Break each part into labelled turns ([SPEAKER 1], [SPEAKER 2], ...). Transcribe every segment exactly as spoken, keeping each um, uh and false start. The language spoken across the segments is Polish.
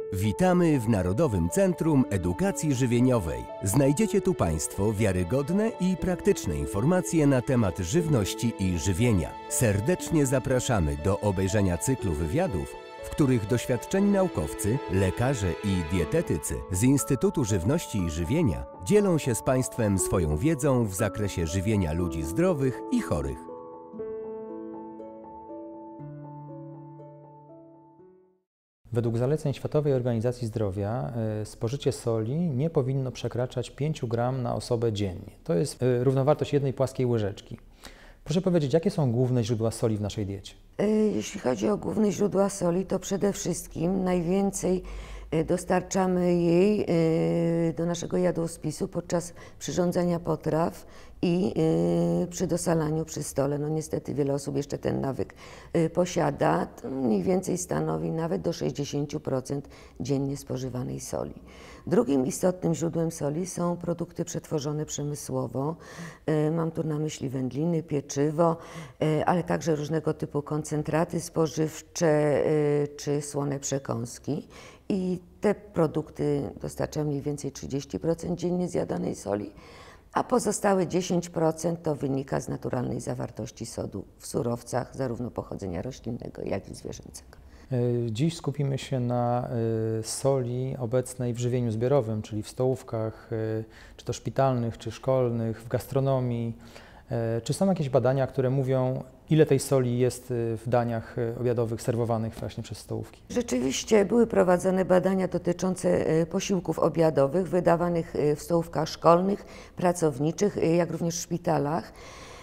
[SPEAKER 1] Witamy w Narodowym Centrum Edukacji Żywieniowej. Znajdziecie tu Państwo wiarygodne i praktyczne informacje na temat żywności i żywienia. Serdecznie zapraszamy do obejrzenia cyklu wywiadów, w których doświadczeni naukowcy, lekarze i dietetycy z Instytutu Żywności i Żywienia dzielą się z Państwem swoją wiedzą w zakresie żywienia ludzi zdrowych i chorych.
[SPEAKER 2] Według zaleceń Światowej Organizacji Zdrowia spożycie soli nie powinno przekraczać pięć gramów na osobę dziennie. To jest równowartość jednej płaskiej łyżeczki. Proszę powiedzieć, jakie są główne źródła soli w naszej diecie?
[SPEAKER 3] Jeśli chodzi o główne źródła soli, to przede wszystkim najwięcej dostarczamy jej do naszego jadłospisu podczas przyrządzania potraw i przy dosalaniu przy stole. No niestety wiele osób jeszcze ten nawyk posiada. To mniej więcej stanowi nawet do sześćdziesięciu procent dziennie spożywanej soli. Drugim istotnym źródłem soli są produkty przetworzone przemysłowo. Mam tu na myśli wędliny, pieczywo, ale także różnego typu koncentraty spożywcze czy słone przekąski. I te produkty dostarczają mniej więcej trzydzieści procent dziennie zjadanej soli, a pozostałe dziesięć procent to wynika z naturalnej zawartości sodu w surowcach, zarówno pochodzenia roślinnego, jak i zwierzęcego.
[SPEAKER 2] Dziś skupimy się na soli obecnej w żywieniu zbiorowym, czyli w stołówkach, czy to szpitalnych, czy szkolnych, w gastronomii. Czy są jakieś badania, które mówią, ile tej soli jest w daniach obiadowych serwowanych właśnie przez stołówki?
[SPEAKER 3] Rzeczywiście były prowadzone badania dotyczące posiłków obiadowych wydawanych w stołówkach szkolnych, pracowniczych, jak również w szpitalach.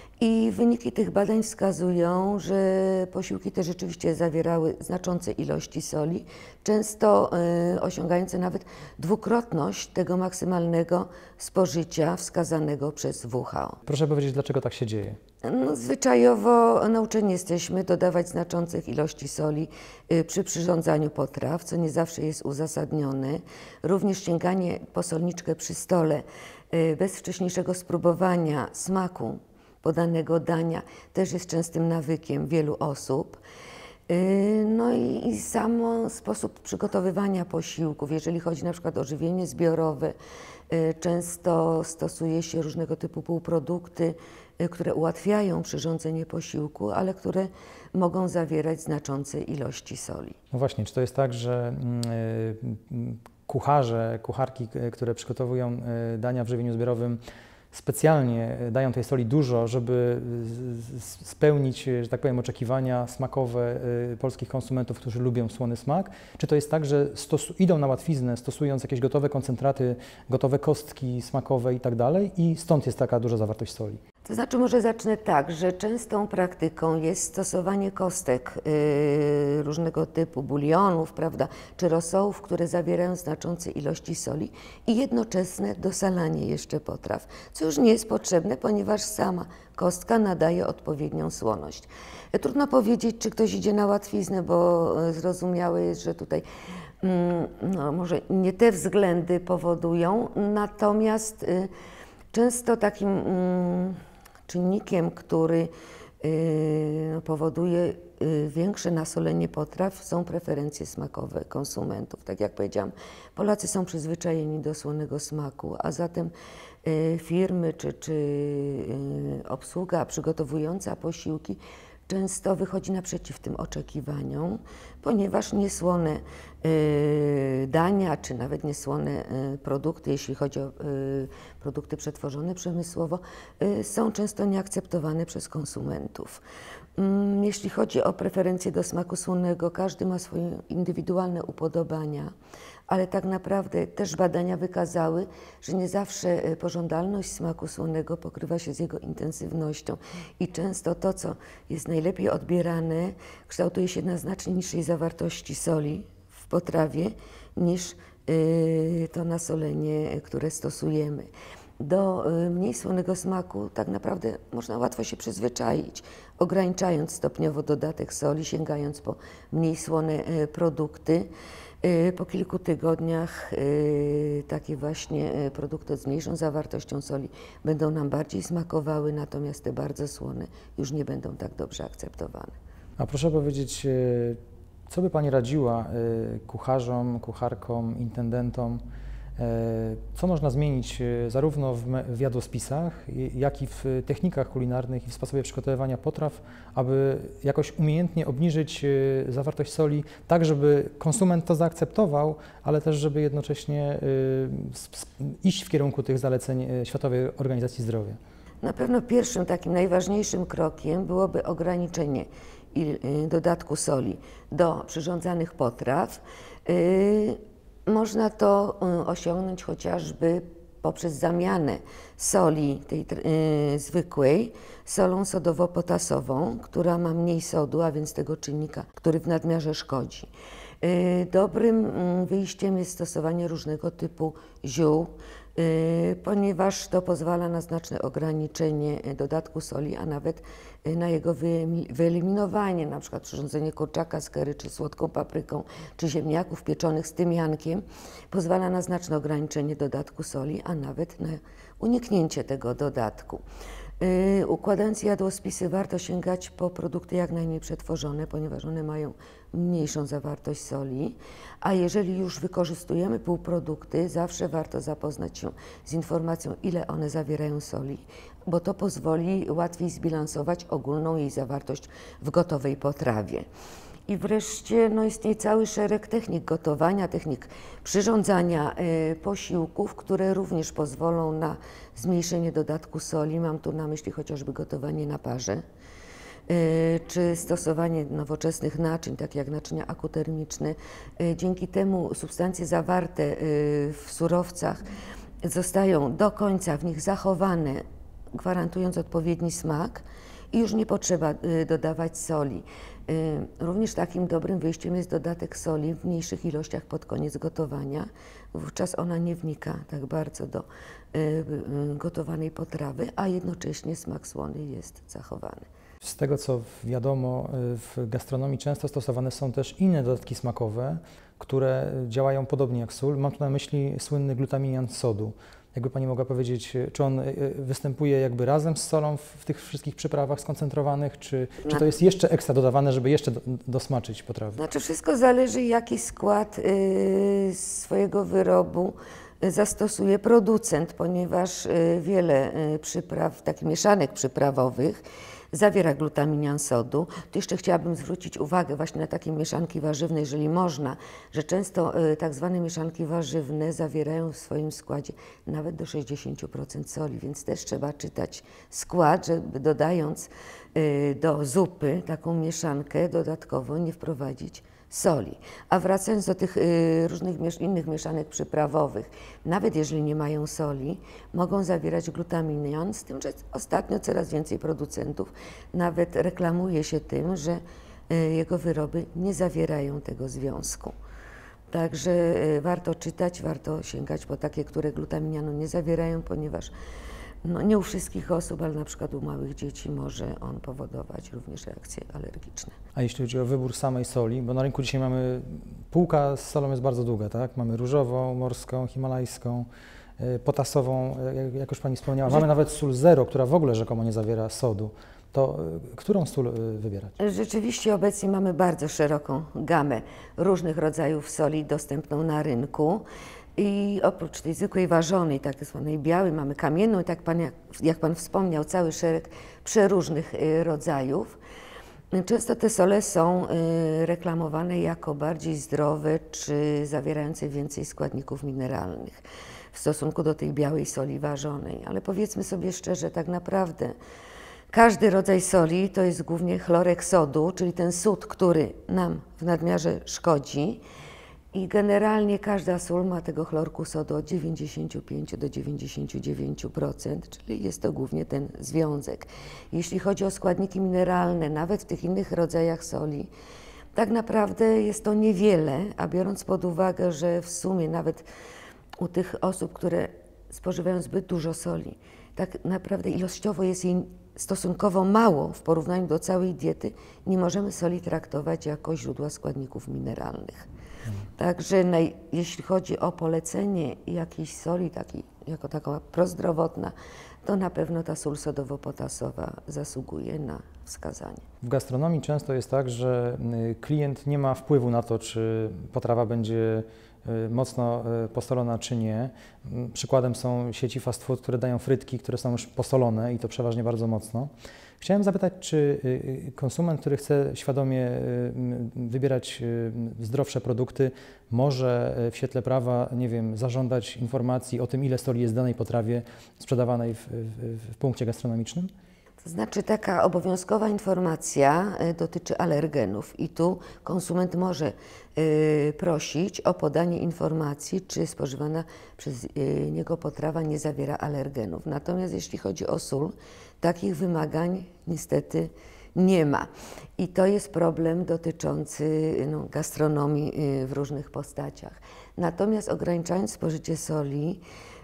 [SPEAKER 3] I wyniki tych badań wskazują, że posiłki te rzeczywiście zawierały znaczące ilości soli, często y, osiągające nawet dwukrotność tego maksymalnego spożycia wskazanego przez W H O.
[SPEAKER 2] Proszę powiedzieć, dlaczego tak się dzieje?
[SPEAKER 3] No, zwyczajowo nauczeni jesteśmy dodawać znaczących ilości soli y, przy przyrządzaniu potraw, co nie zawsze jest uzasadnione. Również sięganie po solniczkę przy stole y, bez wcześniejszego spróbowania smaku podanego dania też jest częstym nawykiem wielu osób. No i, i sam sposób przygotowywania posiłków, jeżeli chodzi na przykład o żywienie zbiorowe, często stosuje się różnego typu półprodukty, które ułatwiają przyrządzenie posiłku, ale które mogą zawierać znaczące ilości soli.
[SPEAKER 2] No właśnie, czy to jest tak, że kucharze, kucharki, które przygotowują dania w żywieniu zbiorowym, specjalnie dają tej soli dużo, żeby spełnić, że tak powiem, oczekiwania smakowe polskich konsumentów, którzy lubią słony smak? Czy to jest tak, że idą na łatwiznę, stosując jakieś gotowe koncentraty, gotowe kostki smakowe i tak dalej, i stąd jest taka duża zawartość soli?
[SPEAKER 3] To znaczy, może zacznę tak, że częstą praktyką jest stosowanie kostek yy, różnego typu, bulionów, prawda, czy rosołów, które zawierają znaczące ilości soli i jednoczesne dosalanie jeszcze potraw, co już nie jest potrzebne, ponieważ sama kostka nadaje odpowiednią słoność. Trudno powiedzieć, czy ktoś idzie na łatwiznę, bo zrozumiałe jest, że tutaj mm, no, może nie te względy powodują, natomiast yy, często takim mm, czynnikiem, który y, powoduje y, większe nasolenie potraw, są preferencje smakowe konsumentów. Tak jak powiedziałam, Polacy są przyzwyczajeni do słonego smaku, a zatem y, firmy czy, czy y, obsługa przygotowująca posiłki często wychodzi naprzeciw tym oczekiwaniom, ponieważ niesłone y, dania, czy nawet niesłone y, produkty, jeśli chodzi o y, produkty przetworzone przemysłowo, y, są często nieakceptowane przez konsumentów. Y, jeśli chodzi o preferencje do smaku słonego, każdy ma swoje indywidualne upodobania, ale tak naprawdę też badania wykazały, że nie zawsze pożądalność smaku słonego pokrywa się z jego intensywnością i często to, co jest najlepiej odbierane, kształtuje się na znacznie niższej zawartości soli w potrawie niż yy, to nasolenie, które stosujemy. Do mniej słonego smaku tak naprawdę można łatwo się przyzwyczaić, ograniczając stopniowo dodatek soli, sięgając po mniej słone produkty. Po kilku tygodniach takie właśnie produkty z mniejszą zawartością soli będą nam bardziej smakowały, natomiast te bardzo słone już nie będą tak dobrze akceptowane.
[SPEAKER 2] A proszę powiedzieć, Co by Pani radziła kucharzom, kucharkom, intendentom? Co można zmienić zarówno w jadłospisach, jak i w technikach kulinarnych i w sposobie przygotowywania potraw, aby jakoś umiejętnie obniżyć zawartość soli, tak żeby konsument to zaakceptował, ale też żeby jednocześnie iść w kierunku tych zaleceń Światowej Organizacji Zdrowia?
[SPEAKER 3] Na pewno pierwszym takim najważniejszym krokiem byłoby ograniczenie dodatku soli do przyrządzanych potraw. Można to osiągnąć chociażby poprzez zamianę soli tej yy, zwykłej solą sodowo-potasową, która ma mniej sodu, a więc tego czynnika, który w nadmiarze szkodzi. Yy, dobrym wyjściem jest stosowanie różnego typu ziół, yy, ponieważ to pozwala na znaczne ograniczenie dodatku soli, a nawet na jego wyeliminowanie, na przykład przyrządzenie kurczaka z curry, czy słodką papryką, czy ziemniaków pieczonych z tymiankiem, pozwala na znaczne ograniczenie dodatku soli, a nawet na uniknięcie tego dodatku. Yy, układając jadłospisy, warto sięgać po produkty jak najmniej przetworzone, ponieważ one mają mniejszą zawartość soli, a jeżeli już wykorzystujemy półprodukty, zawsze warto zapoznać się z informacją, ile one zawierają soli, bo to pozwoli łatwiej zbilansować ogólną jej zawartość w gotowej potrawie. I wreszcie no, istnieje cały szereg technik gotowania, technik przyrządzania y, posiłków, które również pozwolą na zmniejszenie dodatku soli. Mam tu na myśli chociażby gotowanie na parze, y, czy stosowanie nowoczesnych naczyń, takie jak naczynia akutermiczne. Y, dzięki temu substancje zawarte y, w surowcach zostają do końca w nich zachowane, gwarantując odpowiedni smak i już nie potrzeba y, dodawać soli. Również takim dobrym wyjściem jest dodatek soli w mniejszych ilościach pod koniec gotowania. Wówczas ona nie wnika tak bardzo do gotowanej potrawy, a jednocześnie smak słony jest zachowany.
[SPEAKER 2] Z tego co wiadomo, w gastronomii często stosowane są też inne dodatki smakowe, które działają podobnie jak sól. Mam tu na myśli słynny glutaminian sodu. Jakby Pani mogła powiedzieć, czy on występuje jakby razem z solą w tych wszystkich przyprawach skoncentrowanych, czy, czy to jest jeszcze ekstra dodawane, żeby jeszcze do, dosmaczyć potrawę?
[SPEAKER 3] Znaczy wszystko zależy, jaki skład y, swojego wyrobu zastosuje producent, ponieważ y, wiele y, przypraw, takich mieszanek przyprawowych, zawiera glutaminian sodu. Tu jeszcze chciałabym zwrócić uwagę właśnie na takie mieszanki warzywne, jeżeli można, że często y, tak zwane mieszanki warzywne zawierają w swoim składzie nawet do sześćdziesięciu procent soli, więc też trzeba czytać skład, żeby dodając y, do zupy taką mieszankę dodatkowo nie wprowadzić soli. A wracając do tych y, różnych miesz innych mieszanek przyprawowych, nawet jeżeli nie mają soli, mogą zawierać glutaminian, z tym, że ostatnio coraz więcej producentów nawet reklamuje się tym, że y, jego wyroby nie zawierają tego związku. Także y, warto czytać, warto sięgać po takie, które glutaminianu nie zawierają, ponieważ no, nie u wszystkich osób, ale na przykład u małych dzieci może on powodować również reakcje alergiczne.
[SPEAKER 2] A jeśli chodzi o wybór samej soli, bo na rynku dzisiaj mamy, półka z solą jest bardzo długa, tak? Mamy różową, morską, himalajską, potasową, jak już Pani wspomniała. Mamy nawet sól zero, która w ogóle rzekomo nie zawiera sodu. To którą sól wybierać?
[SPEAKER 3] Rzeczywiście obecnie mamy bardzo szeroką gamę różnych rodzajów soli dostępną na rynku. I oprócz tej zwykłej ważonej, tak zwanej białej, mamy kamienną i tak pan, jak, jak Pan wspomniał, cały szereg przeróżnych y, rodzajów. Często te sole są y, reklamowane jako bardziej zdrowe czy zawierające więcej składników mineralnych w stosunku do tej białej soli ważonej. Ale powiedzmy sobie szczerze, tak naprawdę każdy rodzaj soli to jest głównie chlorek sodu, czyli ten sód, który nam w nadmiarze szkodzi. I generalnie każda sól ma tego chlorku sodu od dziewięćdziesięciu pięciu do dziewięćdziesięciu dziewięciu procent, czyli jest to głównie ten związek. Jeśli chodzi o składniki mineralne, nawet w tych innych rodzajach soli, tak naprawdę jest to niewiele, a biorąc pod uwagę, że w sumie nawet u tych osób, które spożywają zbyt dużo soli, tak naprawdę ilościowo jest jej stosunkowo mało w porównaniu do całej diety, nie możemy soli traktować jako źródła składników mineralnych. Także naj, jeśli chodzi o polecenie jakiejś soli takiej, jako taka prozdrowotna, to na pewno ta sól sodowo-potasowa zasługuje na wskazanie.
[SPEAKER 2] W gastronomii często jest tak, że klient nie ma wpływu na to, czy potrawa będzie mocno posolona, czy nie. Przykładem są sieci fast food, które dają frytki, które są już posolone i to przeważnie bardzo mocno. Chciałem zapytać, czy konsument, który chce świadomie wybierać zdrowsze produkty, może w świetle prawa, nie wiem, zażądać informacji o tym, ile soli jest w danej potrawie sprzedawanej w, w, w punkcie gastronomicznym?
[SPEAKER 3] To znaczy taka obowiązkowa informacja dotyczy alergenów i tu konsument może y, prosić o podanie informacji, czy spożywana przez y, niego potrawa nie zawiera alergenów. Natomiast jeśli chodzi o sól, takich wymagań niestety nie ma. I to jest problem dotyczący no, gastronomii y, w różnych postaciach. Natomiast ograniczając spożycie soli,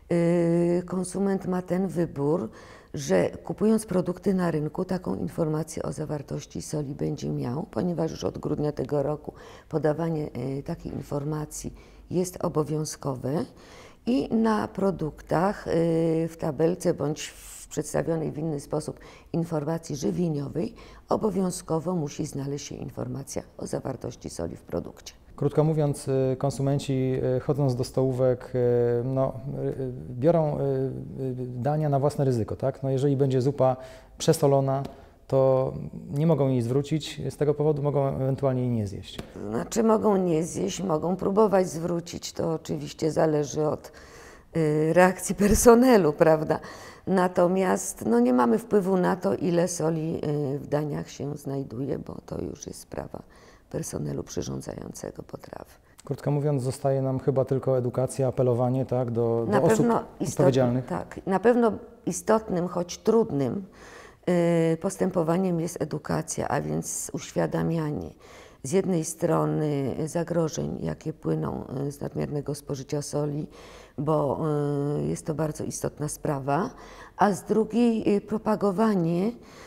[SPEAKER 3] y, konsument ma ten wybór, że kupując produkty na rynku, taką informację o zawartości soli będzie miał, ponieważ już od grudnia tego roku podawanie y, takiej informacji jest obowiązkowe i na produktach y, w tabelce bądź w przedstawionej w inny sposób informacji żywieniowej obowiązkowo musi znaleźć się informacja o zawartości soli w produkcie.
[SPEAKER 2] Krótko mówiąc, konsumenci chodząc do stołówek no, biorą dania na własne ryzyko, tak? No, jeżeli będzie zupa przesolona, to nie mogą jej zwrócić, z tego powodu mogą ewentualnie jej nie zjeść.
[SPEAKER 3] Znaczy mogą nie zjeść, mogą próbować zwrócić, to oczywiście zależy od y, reakcji personelu, prawda? Natomiast no, nie mamy wpływu na to, ile soli y, w daniach się znajduje, bo to już jest sprawa personelu przyrządzającego potrawy.
[SPEAKER 2] Krótko mówiąc, zostaje nam chyba tylko edukacja, apelowanie, tak, do,
[SPEAKER 3] na
[SPEAKER 2] do osób
[SPEAKER 3] pewno
[SPEAKER 2] odpowiedzialnych.
[SPEAKER 3] Tak, na pewno istotnym, choć trudnym y, postępowaniem jest edukacja, a więc uświadamianie z jednej strony zagrożeń, jakie płyną z nadmiernego spożycia soli, bo y, jest to bardzo istotna sprawa, a z drugiej y, propagowanie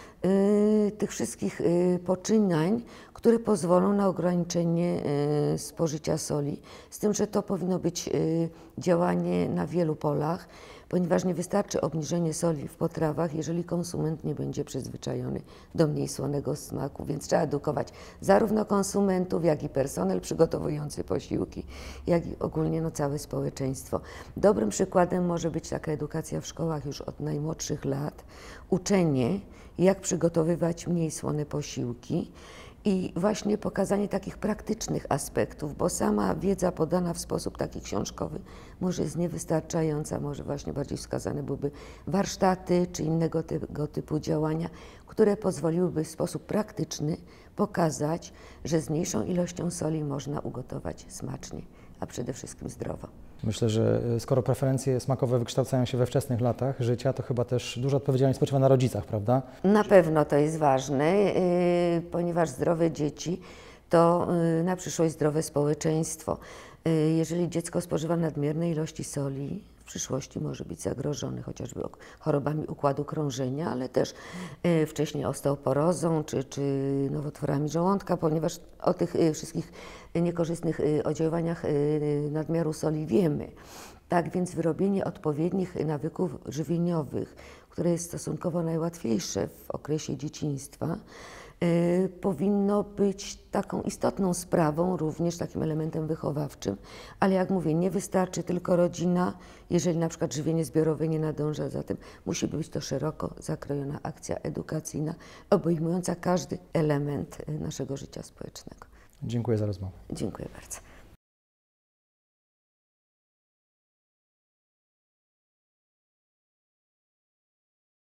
[SPEAKER 3] y, tych wszystkich y, poczynań, które pozwolą na ograniczenie y, spożycia soli. Z tym, że to powinno być y, działanie na wielu polach, ponieważ nie wystarczy obniżenie soli w potrawach, jeżeli konsument nie będzie przyzwyczajony do mniej słonego smaku, więc trzeba edukować zarówno konsumentów, jak i personel przygotowujący posiłki, jak i ogólnie no, całe społeczeństwo. Dobrym przykładem może być taka edukacja w szkołach już od najmłodszych lat, uczenie, jak przygotowywać mniej słone posiłki, i właśnie pokazanie takich praktycznych aspektów, bo sama wiedza podana w sposób taki książkowy może jest niewystarczająca, może właśnie bardziej wskazane byłyby warsztaty czy innego tego typu działania, które pozwoliłyby w sposób praktyczny pokazać, że z mniejszą ilością soli można ugotować smacznie, a przede wszystkim zdrowo.
[SPEAKER 2] Myślę, że skoro preferencje smakowe wykształcają się we wczesnych latach życia, to chyba też duża odpowiedzialność spoczywa na rodzicach, prawda?
[SPEAKER 3] Na pewno to jest ważne, yy, ponieważ zdrowe dzieci to yy, na przyszłość zdrowe społeczeństwo. Yy, jeżeli dziecko spożywa nadmierne ilości soli, w przyszłości może być zagrożony chociażby chorobami układu krążenia, ale też yy, wcześniej osteoporozą czy, czy nowotworami żołądka, ponieważ o tych yy, wszystkich niekorzystnych yy, oddziaływaniach yy, nadmiaru soli wiemy. Tak więc wyrobienie odpowiednich nawyków żywieniowych, które jest stosunkowo najłatwiejsze w okresie dzieciństwa, y, powinno być taką istotną sprawą, również takim elementem wychowawczym, ale jak mówię, nie wystarczy tylko rodzina, jeżeli na przykład żywienie zbiorowe nie nadąża za tym, musi być to szeroko zakrojona akcja edukacyjna, obejmująca każdy element naszego życia społecznego.
[SPEAKER 2] Dziękuję za rozmowę.
[SPEAKER 3] Dziękuję bardzo.